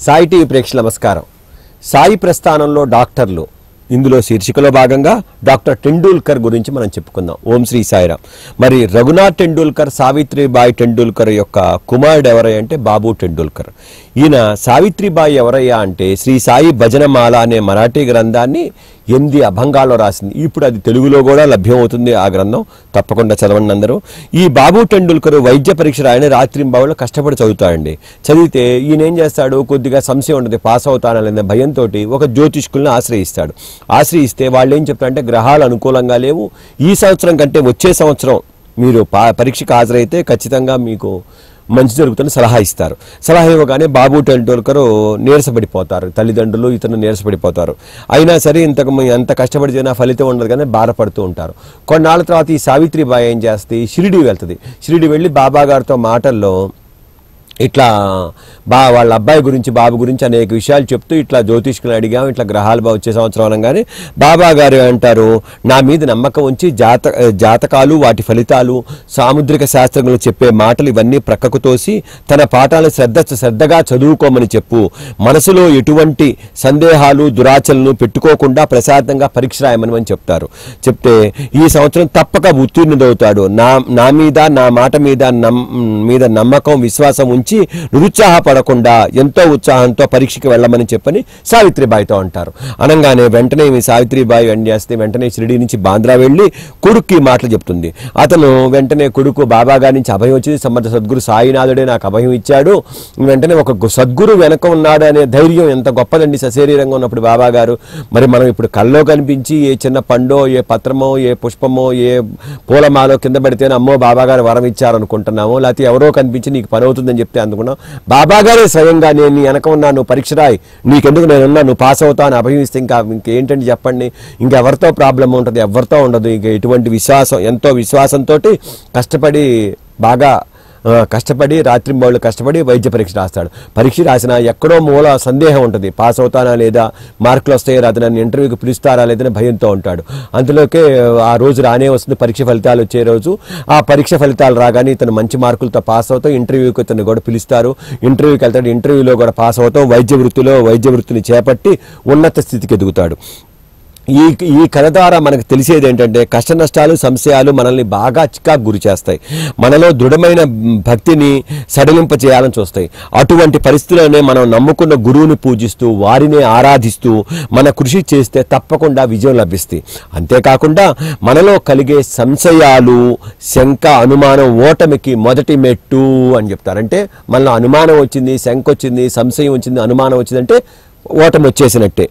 Sai TV ప్రేక్షకులకు నమస్కారం. సాయి ప్రస్థానంలో డాక్టర్లు ఇందులో శీర్షికలో భాగంగా డాక్టర్ టెండూల్కర్ గురించి మనం చెప్పుకుందాం. ఓం శ్రీ సాయిరామ్. మరి రఘునాథ్ టెండూల్కర్ సావిత్రిబాయి టెండూల్కర్ యొక్క కుమారుడు ఎవరయ్యా అంటే బాబు టెండూల్కర్. ఈయన సావిత్రిబాయి ఎవరయ్యా అంటే శ్రీ సాయి భజనమాల అనే మరాఠీ గ్రంథాన్ని 8 అభంగాల్లో రాసింది. ఇప్పుడు అది తెలుగులో కూడా లభ్యమవుతుంది. ఆ గ్రంథం తప్పకుండా చదవండి అందరూ. ఈ బాబు టెండూల్కర్ వైద్య పరీక్ష రాయని రాత్రింబావులో కష్టపడి చదువుతాడండి. చదివితే ఈయన ఏం చేస్తాడు, కొద్దిగా సంశయం ఉంటుంది, పాస్ అవుతాననే భయంతో ఒక జ్యోతిష్కుల్ని ఆశ్రయిస్తాడు. ఆశ్రయిస్తే వాళ్ళు ఏం చెప్తారంటే గ్రహాలు అనుకూలంగా లేవు, ఈ సంవత్సరం కంటే వచ్చే సంవత్సరం మీరు పరీక్షకు హాజరైతే ఖచ్చితంగా మీకు మంచి జరుగుతుందని సలహా ఇస్తారు. సలహా ఇవ్వగానే బాబు టెండూల్కర్ నీరసపడిపోతారు, తల్లిదండ్రులు ఇతను నీరసపడిపోతారు. అయినా సరే ఎంత కష్టపడి చేసినా ఫలితం ఉండదు కానీ బాధపడుతూ ఉంటారు. కొన్నాళ్ళ తర్వాత ఈ సావిత్రిబాయి ఏం చేస్తే షిరిడి వెళ్తుంది. షిరిడి వెళ్ళి బాబా గారితో మాటల్లో ఇట్లా వాళ్ళ అబ్బాయి గురించి బాబు గురించి అనేక విషయాలు చెప్తూ ఇట్లా జ్యోతిష్కులను అడిగాము, ఇట్లా గ్రహాలు వచ్చే సంవత్సరం అనగానే బాబా గారు అంటారు, నా మీద నమ్మకం ఉంచి జాతకాలు వాటి ఫలితాలు సాముద్రిక శాస్త్రంలో చెప్పే మాటలు ఇవన్నీ ప్రక్కకు తోసి తన పాఠాలను శ్రద్ధగా చదువుకోమని చెప్పు, మనసులో ఎటువంటి సందేహాలు దురాచలను పెట్టుకోకుండా ప్రశాంతంగా పరీక్ష రాయమని చెప్తారు. చెప్తే ఈ సంవత్సరం తప్పక ఉత్తీర్ణుడవుతాడు, నా మీద నా మాట మీద నమ్మకం విశ్వాసం ఉంచి నిరుత్సాహపడకుండా ఎంతో ఉత్సాహంతో పరీక్షకి వెళ్ళమని చెప్పని సావిత్రిబాయితో అంటారు. అనగానే వెంటనే సావిత్రిబాయి వెంటనే షిరిడి నుంచి బాంద్రా వెళ్ళి కొడుక్కి మాటలు చెప్తుంది. అతను వెంటనే కొడుకు బాబా గారి నుంచి అభయం వచ్చింది, సమర్థ సద్గురు సాయినాథుడే నాకు అభయం ఇచ్చాడు, వెంటనే ఒక సద్గురు వెనక ఉన్నాడు అనే ధైర్యం ఎంత గొప్పదండి సశరీరంగా ఉన్నప్పుడు బాబా గారు. మరి మనం ఇప్పుడు కల్లో కనిపించి ఏ చిన్న పండో ఏ పత్రమో ఏ పుష్పమో ఏ పూలమాలో కింద పడితేనే అమ్మో బాబా గారు వరం ఇచ్చారనుకుంటున్నాము, లేకపోతే ఎవరో కనిపించి నీకు పని అవుతుందని చెప్తే అందుకున్నాం. బాబా గారే స్వయంగా నేను నీ వెనక ఉన్నా, నువ్వు పరీక్ష రాయి, నీకెందుకు నేనున్నా, నువ్వు పాస్ అవుతావు అభయం ఇస్తే ఇంకేంటండి చెప్పండి, ఇంకెవరితో ప్రాబ్లం ఉంటుంది, ఎవరితో ఉండదు. ఇంక ఎటువంటి విశ్వాసం, ఎంతో విశ్వాసంతో కష్టపడి బాగా కష్టపడి రాత్రింబౌళ్ళు కష్టపడి వైద్య పరీక్ష రాస్తాడు. పరీక్ష రాసినా ఎక్కడో మూల సందేహం ఉంటుంది, పాస్ అవుతానా లేదా, మార్కులు వస్తాయో రాదు, నన్ను ఇంటర్వ్యూకి పిలుస్తారా లేదని భయంతో ఉంటాడు. అందులోకే ఆ రోజు రానే వస్తుంది పరీక్ష ఫలితాలు వచ్చే రోజు. ఆ పరీక్ష ఫలితాలు రాగానే ఇతను మంచి మార్కులతో పాస్ అవుతాం, ఇంటర్వ్యూకి ఇతను కూడా పిలుస్తారు, ఇంటర్వ్యూకి వెళ్తాడు, ఇంటర్వ్యూలో కూడా పాస్ అవుతాం, వైద్య వృత్తిని చేపట్టి ఉన్నత స్థితికి ఎదుగుతాడు. ఈ కథ ద్వారా మనకు తెలిసేది ఏంటంటే కష్ట నష్టాలు సంశయాలు మనల్ని బాగా చికాకు గురి చేస్తాయి, మనలో దృఢమైన భక్తిని సడలింప చేయాలని చూస్తాయి. అటువంటి పరిస్థితుల్లోనే మనం నమ్ముకున్న గురువుని పూజిస్తూ వారినే ఆరాధిస్తూ మన కృషి చేస్తే తప్పకుండా విజయం లభిస్తుంది. అంతేకాకుండా మనలో కలిగే సంశయాలు శంక అనుమానం ఓటమికి మొదటి మెట్టు అని చెప్తారు. అంటే మనలో అనుమానం వచ్చింది, శంక వచ్చింది, సంశయం వచ్చింది, అనుమానం వచ్చిందంటే ఓటమి వచ్చేసినట్టే.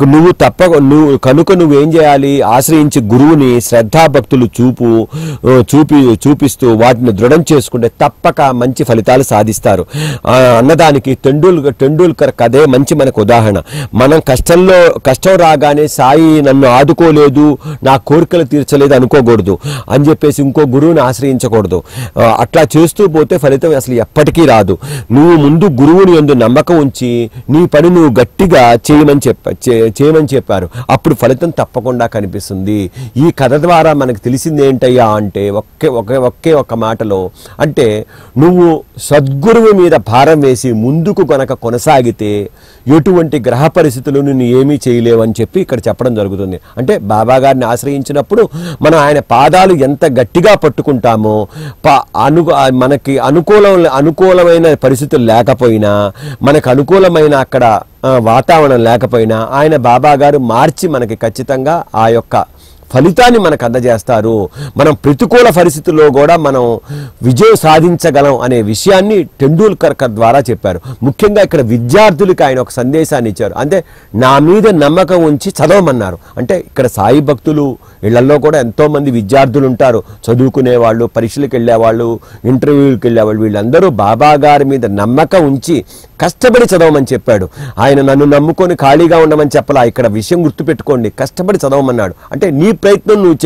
నువ్వేం చేయాలి, ఆశ్రయించి గురువుని శ్రద్ధాభక్తులు చూపిస్తూ వాటిని దృఢం చేసుకుంటే తప్పక మంచి ఫలితాలు సాధిస్తారు అన్నదానికి టెండూల్కర్ కథే మంచి మనకు ఉదాహరణ. మనం కష్టం రాగానే సాయి నన్ను ఆదుకోలేదు, నా కోరికలు తీర్చలేదు అనుకోకూడదు అని చెప్పేసి ఇంకో గురువుని ఆశ్రయించకూడదు. అట్లా చేస్తూ పోతే ఫలితం అసలు ఎప్పటికీ రాదు. నువ్వు ముందు గురువుని యందు నమ్మకం ఉంచి నీ పని నువ్వు గట్టిగా చేయమని చెప్పారు, అప్పుడు ఫలితం తప్పకుండా కనిపిస్తుంది. ఈ కథ ద్వారా మనకు తెలిసింది ఏంటయ్యా అంటే ఒకే ఒక్క మాటలో, అంటే నువ్వు సద్గురువు మీద భారం వేసి ముందుకు గనక కొనసాగితే ఎటువంటి గ్రహ పరిస్థితులు నిన్ను ఏమీ చేయలేవని చెప్పి ఇక్కడ చెప్పడం జరుగుతుంది. అంటే బాబా గారిని ఆశ్రయించినప్పుడు మనం ఆయన పాదాలు ఎంత గట్టిగా పట్టుకుంటామో, మనకి అనుకూలమైన పరిస్థితులు లేకపోయినా, మనకు అనుకూలమైన అక్కడ వాతావరణం లేకపోయినా ఆయన బాబా గారు మార్చి మనకి ఖచ్చితంగా ఆ యొక్క ఫలితాన్ని మనకు అందజేస్తారు. మనం ప్రతికూల పరిస్థితుల్లో కూడా మనం విజయం సాధించగలం అనే విషయాన్ని టెండూల్కర్ ద్వారా చెప్పారు. ముఖ్యంగా ఇక్కడ విద్యార్థులకి ఆయన ఒక సందేశాన్ని ఇచ్చారు. అంటే నా మీద నమ్మకం ఉంచి చదవమన్నారు. అంటే ఇక్కడ సాయి భక్తులు ఇళ్లలో కూడా ఎంతోమంది విద్యార్థులు ఉంటారు, చదువుకునేవాళ్ళు, పరీక్షలకు వెళ్ళేవాళ్ళు, ఇంటర్వ్యూలకు వెళ్ళేవాళ్ళు. వీళ్ళందరూ బాబా గారి మీద నమ్మకం ఉంచి కష్టపడి చదవమని చెప్పాడు. ఆయన నన్ను నమ్ముకొని ఖాళీగా ఉండమని చెప్పలా. ఇక్కడ విషయం గుర్తుపెట్టుకోండి, కష్టపడి చదవమన్నాడు. అంటే నీ ప్రయత్నం నువ్వు చెయ్యి,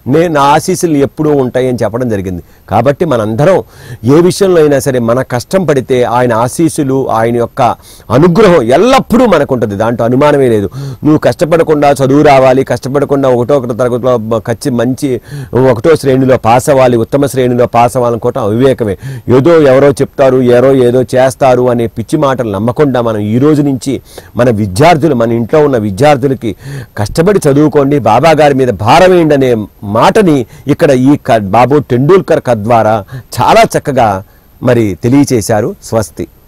నా ఆశీస్సులు ఎప్పుడూ ఉంటాయని చెప్పడం జరిగింది. కాబట్టి మనందరం ఏ విషయంలో అయినా సరే మన కష్టం పడితే ఆయన ఆశీస్సులు, ఆయన యొక్క అనుగ్రహం ఎల్లప్పుడూ మనకు ఉంటుంది. దాంట్లో అనుమానమే లేదు. నువ్వు కష్టపడకుండా చదువు రావాలి, కష్టపడకుండా ఒకటో తరగతిలో మంచి ఒకటో శ్రేణిలో పాస్ అవ్వాలి, ఉత్తమ శ్రేణిలో పాస్ అవ్వాలనుకోవటం అవివేకమే. ఎవరో చెప్తారు, ఏదో చేస్తారు అనే పిచ్చి మాటలు నమ్మకుండా మనం ఈ రోజు నుంచి మన విద్యార్థులు, మన ఇంట్లో ఉన్న విద్యార్థులకి కష్టపడి చదువుకోండి, బాబా గారి మీద భారం వేయండి అనే మాటని ఇక్కడ ఈ బాబు టెండూల్కర్ కథ ద్వారా చాలా చక్కగా మరి తెలియచేశారు. స్వస్తి.